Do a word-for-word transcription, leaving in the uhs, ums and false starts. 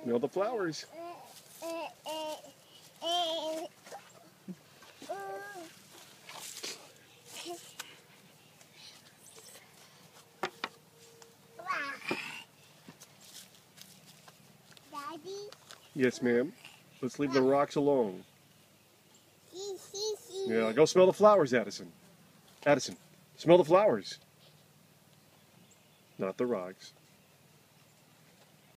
Smell the flowers. Daddy? Yes, ma'am. Let's leave the rocks alone. Yeah, go smell the flowers, Addison. Addison, smell the flowers. Not the rocks.